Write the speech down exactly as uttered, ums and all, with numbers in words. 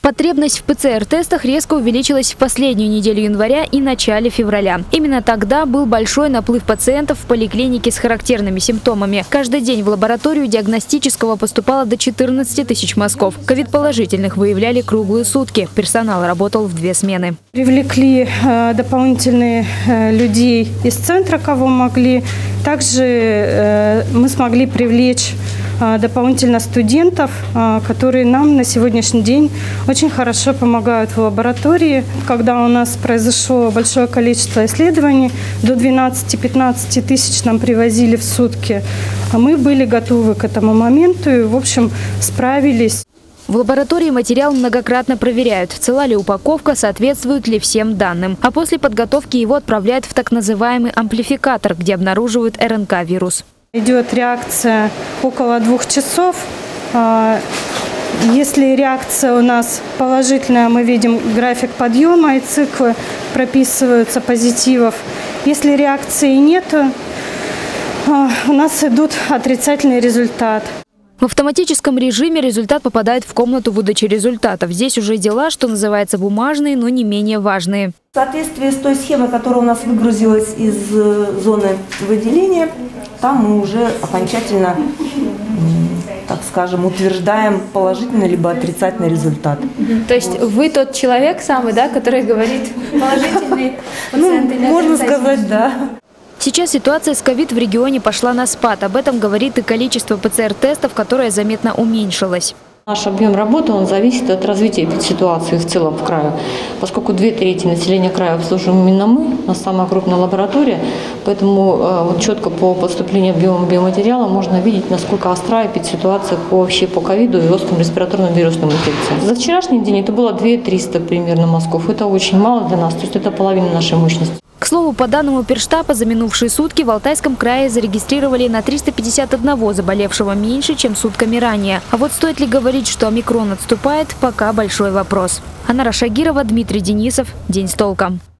Потребность в ПЦР-тестах резко увеличилась в последнюю неделю января и начале февраля. Именно тогда был большой наплыв пациентов в поликлинике с характерными симптомами. Каждый день в лабораторию диагностического поступало до четырнадцати тысяч мазков. Ковид-положительных выявляли круглые сутки. Персонал работал в две смены. Привлекли э, дополнительные э, людей из центра, кого могли. Также э, мы смогли привлечь э, дополнительно студентов, э, которые нам на сегодняшний день очень хорошо помогают в лаборатории. Когда у нас произошло большое количество исследований, до двенадцати-пятнадцати тысяч нам привозили в сутки, мы были готовы к этому моменту и, в общем, справились. В лаборатории материал многократно проверяют, цела ли упаковка, соответствует ли всем данным. А после подготовки его отправляют в так называемый амплификатор, где обнаруживают эр эн ка-вирус. Идет реакция около двух часов. Если реакция у нас положительная, мы видим график подъема и циклы прописываются позитивов. Если реакции нет, у нас идут отрицательный результат. В автоматическом режиме результат попадает в комнату выдачи результатов. Здесь уже дела, что называется, бумажные, но не менее важные. В соответствии с той схемой, которая у нас выгрузилась из зоны выделения, там мы уже окончательно, так скажем, утверждаем положительный либо отрицательный результат. То есть вы тот человек самый, да, который говорит положительный пациент ну, или можно сказать, да. Сейчас ситуация с ковид в регионе пошла на спад. Об этом говорит и количество ПЦР-тестов, которое заметно уменьшилось. Наш объем работы он зависит от развития ситуации в целом в крае. Поскольку две трети населения края обслуживаем именно мы, у нас самая крупная лаборатория, поэтому э, вот четко по поступлению объема биоматериала можно видеть, насколько остра ситуация по, вообще по ковиду и острым респираторным вирусным инфекциям. За вчерашний день это было две тысячи триста примерно мазков. Это очень мало для нас, то есть это половина нашей мощности. К слову, по данным Оперштаба, за минувшие сутки в Алтайском крае зарегистрировали на триста пятьдесят одного заболевшего меньше, чем сутками ранее. А вот стоит ли говорить, что омикрон отступает, пока большой вопрос. Анара Шагирова, Дмитрий Денисов. День с толком.